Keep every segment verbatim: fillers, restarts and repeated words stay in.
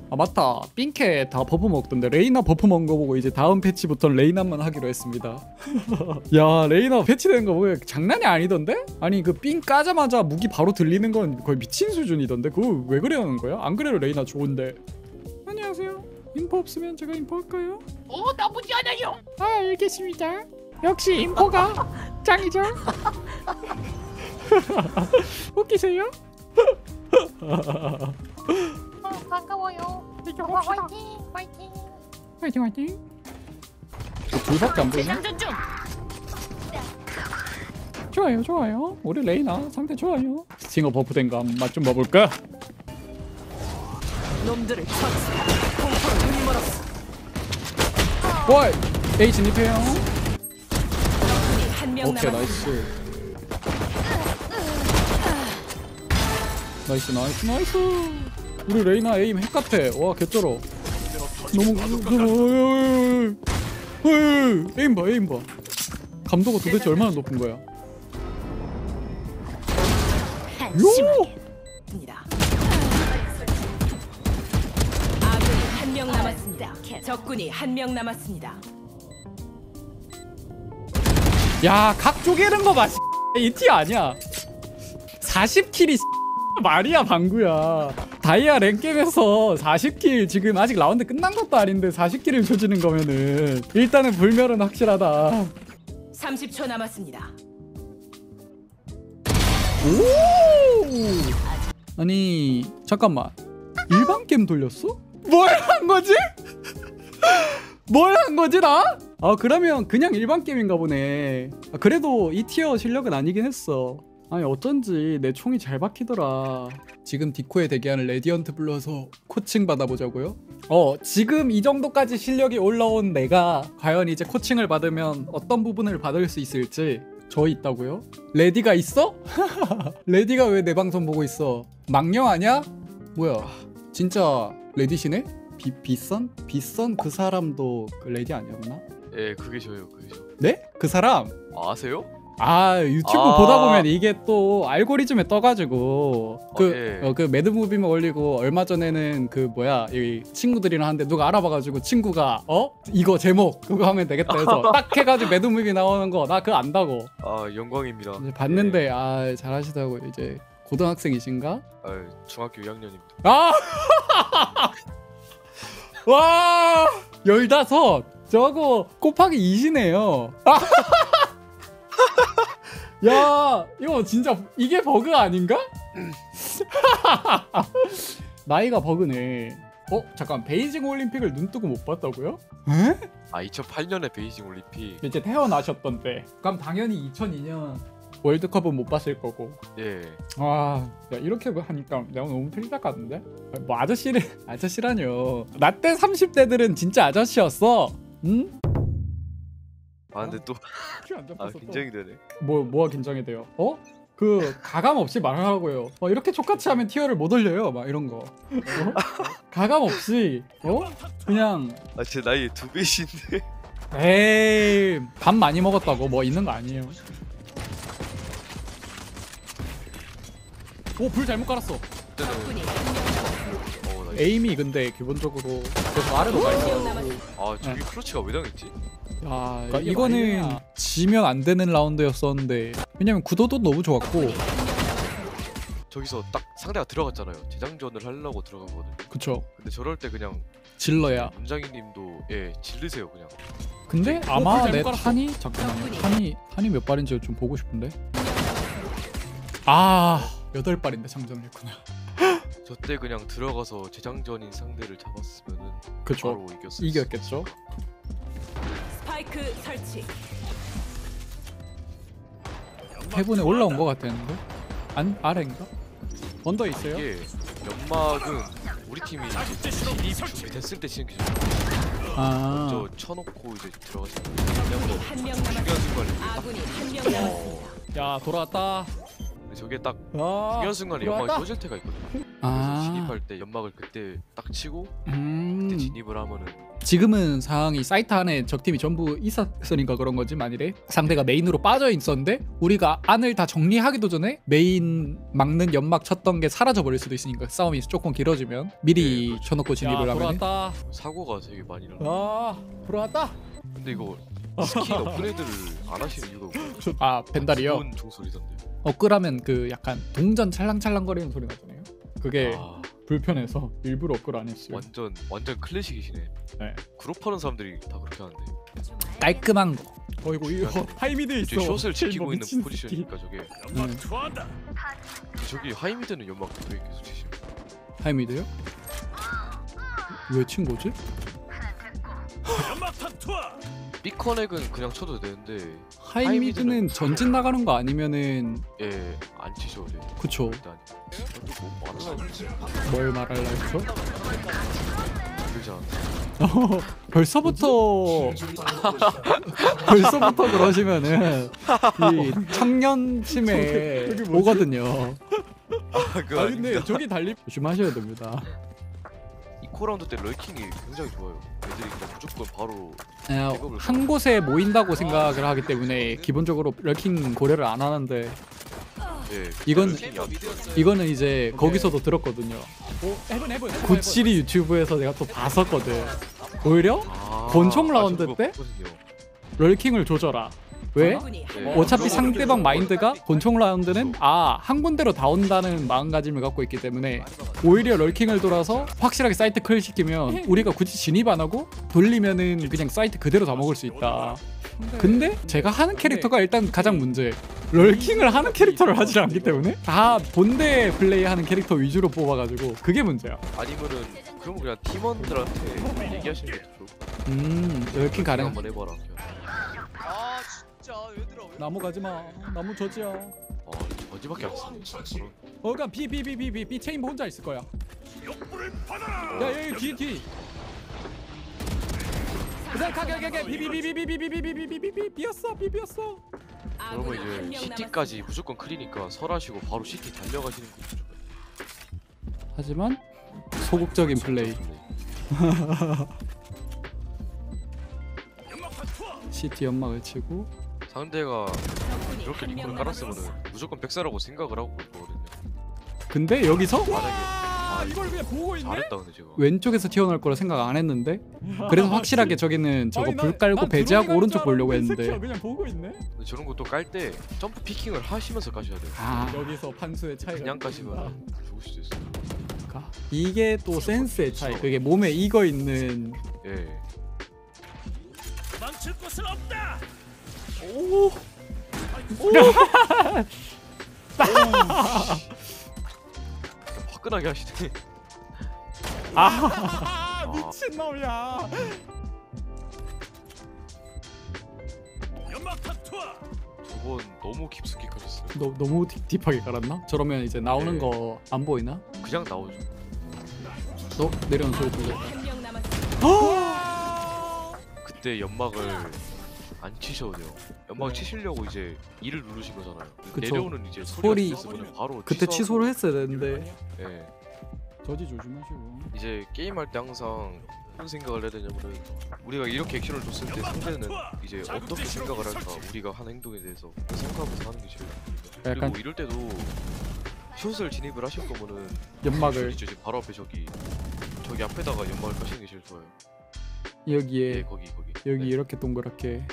아 맞다, 삥캐 다 버프 먹던데 레이나 버프 먹은 거 보고 이제 다음 패치부터는 레이나만 하기로 했습니다. 야 레이나 패치되는 거 보면 장난이 아니던데? 아니 그 삥 까자마자 무기 바로 들리는 건 거의 미친 수준이던데 그거 왜 그러는 거야? 안 그래도 레이나 좋은데. 안녕하세요. 인포 없으면 제가 인포할까요? 어 나쁘지 않아요. 아 알겠습니다. 역시 인포가 짱이죠. 웃기세요? 어, 반가워요. 와, 화이팅 화이팅. 화이팅 화이팅. 둘밖에 안 보이네. 재장전 중. 좋아요 좋아요. 우리 레이나 상태 좋아요. 스팅어 버프된 거 맛 좀 봐볼까? 놈들을 처치. 공포를 힘멀었어. 와 A 진입해요. 한명 오케이 남았습니다. 나이스. 나이스 나이스 나이스. 우리 레이나 에임 핵 같아. 와 개쩔어. 너무 에임 봐 에임 봐. 감도가 도대체 얼마나 높은 거야? 한심하게. 아군이 한 명 남았습니다. 적군이 한 명 남았습니다. 야 각 쪼개는 거 봐. 이 티 아니야. 사십 킬이 말이야 방구야. 다이아 랭겜에서 사십 킬 지금 아직 라운드 끝난 것도 아닌데 사십 킬을 조지는 거면은 일단은 불멸은 확실하다. 삼십 초 남았습니다. 오! 아니 잠깐만 일반 게임 돌렸어? 뭘 한 거지? 뭘 한 거지 나? 아 그러면 그냥 일반 게임인가 보네. 아, 그래도 이 티어 실력은 아니긴 했어. 아니 어쩐지 내 총이 잘 박히더라. 지금 디코에 대기하는 레디언트 불러서 코칭 받아보자고요? 어 지금 이 정도까지 실력이 올라온 내가 과연 이제 코칭을 받으면 어떤 부분을 받을 수 있을지. 저 있다고요? 레디가 있어? 레디가 왜 내 방송 보고 있어? 망령 아냐? 뭐야 진짜 레디시네? 비, 비선? 비선 그 사람도 그 레디 아니었나? 예, 그게 저예요. 그게 저. 네? 그 사람? 아, 아세요? 아 유튜브 아. 보다 보면 이게 또 알고리즘에 떠가지고 그, 아, 예. 어, 그 매드무비만 올리고 얼마 전에는 그 뭐야 이 친구들이랑 하는데 누가 알아봐가지고 친구가 어? 이거 제목 그거 하면 되겠다 해서 딱 해가지고 매드무비 나오는 거 나 그거 안다고 아, 영광입니다. 이제 봤는데 예. 아 잘하시다고. 이제 고등학생이신가? 아, 중학교 이 학년입니다. 아! 와! 열다섯! 저거 곱하기 이시네요. 야, 이거 진짜 이게 버그 아닌가? 나이가 버그네. 어? 잠깐 베이징 올림픽을 눈뜨고 못 봤다고요? 에? 아, 이천팔 년에 베이징 올림픽. 이제 태어나셨던 때. 그럼 당연히 이천이 년 월드컵은 못 봤을 거고. 예. 아, 야 이렇게 하니까 내가 너무 틀리다 같은데? 뭐 아저씨를 아저씨라뇨. 나 때 삼십 대들은 진짜 아저씨였어. 응? 아, 근데 또 아, 긴장이 되네. 뭐 뭐가 긴장이 돼요? 어? 그 가감 없이 말하라고요. 어, 이렇게 족같이 하면 티어를 못 올려요. 막 이런 거. 어? 가감 없이 어? 그냥 아, 제 나이 두 배신데. 에이 밥 많이 먹었다고 뭐 있는 거 아니에요. 오 불 잘못 깔았어. 적군이 한 명 남았습니다. 어, 나이스. 에임이 근데 기본적으로 그래서 아래로 가 있어. 한명 남았습니다. 아, 저기 크러치가 왜 당했지? 야, 그러니까 이거는 지면 안 되는 라운드였었는데 왜냐면 구도도 너무 좋았고. 저기서 딱 상대가 들어갔잖아요. 재장전을 하려고 들어간 거거든요. 그쵸. 근데 저럴 때 그냥 질러야. 문장이님도 예, 질르세요 그냥. 근데 어, 아마 불 내 잘못 탄이 잠깐만요. 탄이 탄이 몇 발인지 좀 보고 싶은데. 아 여덟 발인데 장전했구나. 저 때 그냥 들어가서 재장전인 상대를 잡았으면은 그쵸. 바로 이겼어요. 이겼겠죠. 스파이크 설치. 해븐에 올라온 거 같았는데. 안 아래인가? 언더 있어요? 이게 연막은 우리 팀이 이제 진입 준비됐을 때 치는 게 좋아요. 아. 먼저 쳐놓고 이제 들어가서 적군이 한 명 중요한 남았습니다. 순간에 아군이 한 명 남았습니다. 야 돌아왔다. 근데 저게 딱 아, 중요한 순간에 들어왔다. 연막이 꺼질 때가 있거든요. 그래서 아. 진입할 때 연막을 그때 딱 딱 치고 음. 그때 진입을 하면은 지금은 상황이 사이트 안에 적팀이 전부 있었으니까 그런 거지. 만일에 상대가 메인으로 빠져 있었는데 우리가 안을 다 정리하기도 전에 메인 막는 연막 쳤던 게 사라져 버릴 수도 있으니까 싸움이 조금 길어지면 미리 네, 그렇죠. 쳐놓고 진입을 하면. 사고가 되게 많이 일어나. 아 돌아왔다. 근데 이거 스킨 업그레이드를 안 하시는 이유가 뭐예요? 아 벤달이요. 기본 종소리던데. 업그라면 그 약간 동전 찰랑찰랑거리는 소리 나잖아요. 그게 아, 불편해서 일부러 업글 안 했어요. 완전 완전 클래식이시네. 네. 그룹하는 사람들이 다 그렇게 하는데. 깔끔한 거. 어이구 이거 하이미드 있어. 저기 숏을 지키고 뭐 있는 미친 포지션이니까 저게. 응. 저기 하이미드는 연막 왜 계속 치시는? 하이미드요? 왜 친 거지? 삐커넥은 그냥 쳐도 되는데 하이미드는 하이미드는- 전진 나가는 거 아니면은 예 안 치셔도 돼요. 그쵸. 일단 뭐 말하나 뭘 말할라 했죠? 그러지 않아. 어, 벌써부터 벌써부터 그러시면은 이 청년 침에 오거든요. 그 아 근데 저기 달리 조심하셔야 됩니다. 이코 라운드 때 럴킹이 굉장히 좋아요. 애들이 그냥 무조건 바로 어, 한 곳에 모인다고 생각을 하기 때문에 기본적으로 럴킹 고려를 안 하는데 예 이건- 럴킹이 안 좋아요. 이거는 이제 거기서도 들었거든요. 해븐 해븐 구칠이 유튜브에서 내가 또 봤었거든. 오히려 아, 권총 아, 라운드 저거 때? 봤거든요. 럴킹을 조져라. 왜? 적군이 한 네. 명 어차피 그거 상대방 그거 마인드가 권총 라운드는 아 한 군데로 다 온다는 마음가짐을 갖고 있기 때문에 오히려 럴킹을 돌아서 확실하게 사이트 클 시키면 우리가 굳이 진입 안 하고 돌리면은 그냥 사이트 그대로 다 먹을 수 있다. 근데 제가 하는 캐릭터가 일단 가장 문제. 럴킹을 하는 캐릭터를 하지 않기 때문에 다 본대 플레이하는 캐릭터 위주로 뽑아가지고 그게 문제야. 아니면은 그럼 그냥 팀원들한테 얘기하시는 것도 좋고. 음 럴킹 가능. 한번 해봐라. 그냥. 아 진짜 얘들아 왜 나무 가지마. 나무 저지야. 아 어디밖에 안 써. 저런. 어, 그러니까 B B B B B B 체인버 혼자 있을 거야. 야 여기 뒤 뒤. 그냥 가게 가게 B B B B B B B B B B B B 비었어 B 비었어. 그러면 아군이 한 이제 명 시티까지 무조건 클리니까 설하시고 바로 시티 달려가시는 거 좋죠. 하지만 소극적인 플레이. 시티 연막을 치고 상대가 적군이 이렇게 한 리콘을 명 깔았으면은 남았습니다. 무조건 백사라고 생각을 하고 올 거거든요. 근데 여기서 만약에 아, 아 이걸 그냥 보고 있네. 잘했다 근데 제가. 왼쪽에서 튀어나올 거라 생각 안 했는데 그래서 확실하게 저기는 저거 아니, 나- 불 깔고 난 배제하고 드론이 오른쪽 갈 줄 보려고 알았는데 이 했는데 새끼야 그냥 보고 있네. 근데 저런 것도 깔 때 점프 피킹을 하시면서 까셔야 돼요. 아 여기서 판수의 차이가 그냥 까시면 죽을 수도 있어요. 그러니까 이게 또 센스의 차이. 그게 몸에 익어 있는 예. 도망칠 곳은 없다. 화끈하게 하시더니 아 미친놈이야. 연막탄 투하. 두 번 너무 깊숙이 까셨어요. 너, 너무 딥, 딥하게 깔았나? 저러면 이제 나오는 네. 거 안 보이나? 그냥 나오죠. 너 내려오는 소리 들려. 한 명 남았습니다. 그때 연막을 안 치셔도 돼요. 연막 치시려고 이제 이를 누르신 거잖아요. 그쵸. 내려오는 이제 소리- 소리가 들렸으면 바로 그때 취소하고- 취소를 했어야 되는데 예. 저지 조심하시고. 이제 게임할 때 항상 무슨 생각을 해야 되냐면은 우리가 이렇게 액션을 줬을 때 상대는 이제 어떻게 생각을 할까 우리가 한 행동에 대해서 생각하면서 하는 게 제일 중요해요. 약간- 그리고 이럴 때도 숏을 진입을 하실 거면은 연막을 숏이죠. 지금 바로 앞에 저기 저기 앞에다가 연막을 까시는 게 제일 좋아요. 예 여기에 거기 거기 여기 네. 이렇게 동그랗게.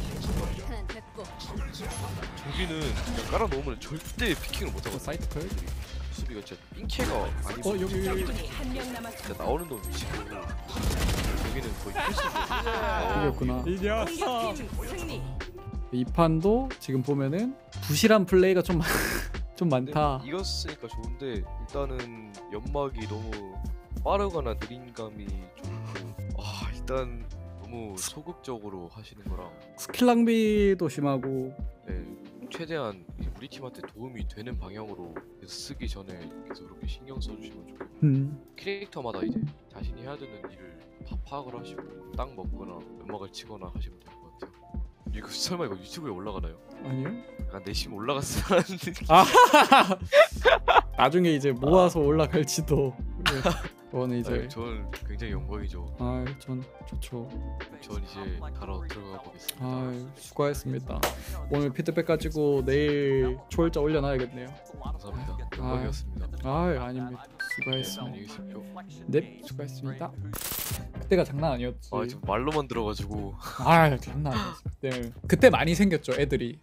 저기는 그냥 깔아놓으면 절대 피킹을 못 어, 하거든요. 사이트 클? 수비가 진짜 삥캐가 아니고 어 여기 여기 적군이 한 명 남았습니다. 진짜 나오는 놈 미치고 여기는 거의 필수죠. 여기였구나. 이 녀석. 공격팀 승리. 이 판도 지금 보면은 부실한 플레이가 좀 좀 근데 많다. 이겼으니까 좋은데 일단은 연막이 너무 빠르거나 느린 감이 좀 있고 아 일단 너무 소극적으로 하시는 거랑 스킬 낭비도 심하고. 네, 최대한 이제 우리 팀한테 도움이 되는 방향으로 쓰기 전에 계속 그렇게 신경 써주시면 좋고 음. 캐릭터마다 이제 자신이 해야 되는 일을 다 파악을 하시고 땅 먹거나 연막을 치거나 하시면 될 것 같아요. 이거 설마 이거 유튜브에 올라가나요? 아니요? 약간 내심 올라갔으라는 느낌. 아 나중에 이제 모아서 올라갈지도 저는 이제 아유, 저는 굉장히 영광이죠. 아전 좋죠. 전 이제 가러 들어가 보겠습니다. 아 수고하셨습니다. 오늘 피드백 가지고 내일 초일자 올려놔야겠네요. 감사합니다. 영광이었습니다. 아 아닙니다. 네, 수고하셨습니다. 안녕히 계십시오. 네 수고하셨습니다. 그때가 장난 아니었지. 아 지금 말로만 들어가지고 아 장난 아니었어. 그때 그때 많이 생겼죠 애들이.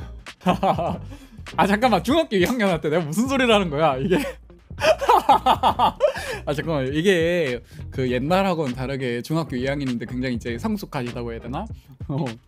아 잠깐만 중학교 이 학년 때 내가 무슨 소리를 하는 거야 이게. 아 잠깐만 이게 그 옛날하고는 다르게 중학교 이 학년인데 굉장히 이제 성숙하시다고 해야 되나? 어.